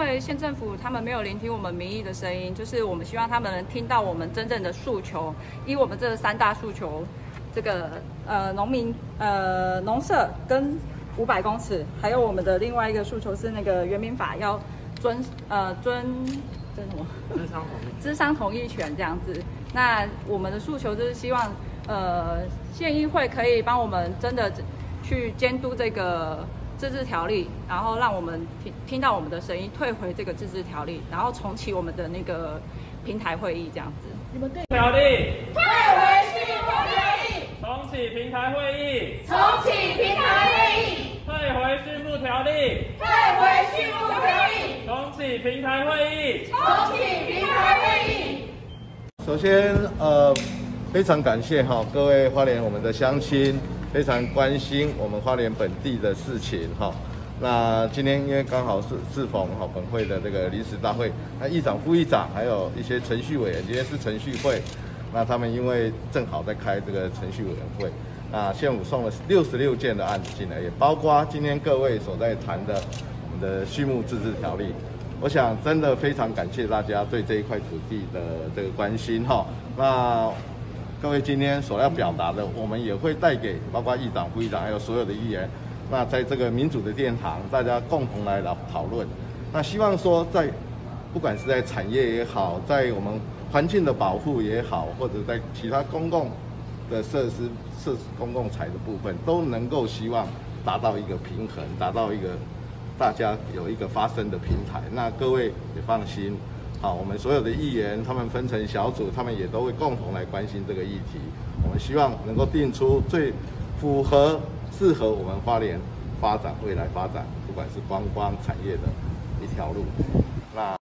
为县政府他们没有聆听我们民意的声音，就是我们希望他们能听到我们真正的诉求。以我们这3大诉求，这个农舍跟500公尺，还有我们的另外一个诉求是那个原民法要遵什么？諮商同意权这样子。那我们的诉求就是希望县议会可以帮我们真的去监督这个自治条例，然后让我们听到我们的声音，退回这个自治条例，然后重启我们的那个平台会议这样子。 你们对条例退回畜牧条例， 重启平台会议， 重启平台会议， 退回畜牧条例， 退回畜牧条例， 重启平台会议， 重启平台会议。 首先，非常感谢各位花莲我们的乡亲，非常关心我们花莲本地的事情那今天因为刚好适逢本会的这个临时大会，那议长、副议长还有一些程序委员，今天是程序会，那他们因为正好在开这个程序委员会，那县府送了66件的案子进来，也包括今天各位所在谈的我们的畜牧自治条例。我想真的非常感谢大家对这一块土地的这个关心那各位今天所要表达的，我们也会带给包括议长、副议长还有所有的议员。那在这个民主的殿堂，大家共同来讨论。那希望说不管是在产业也好，在我们环境的保护也好，或者在其他公共的设施公共财的部分，都能够希望达到一个平衡，达到一个大家有一个发声的平台。那各位也放心，我们所有的议员他们分成小组，他们也都会共同来关心这个议题。我们希望能够定出最适合我们花莲未来发展，不管是观光产业的一条路。那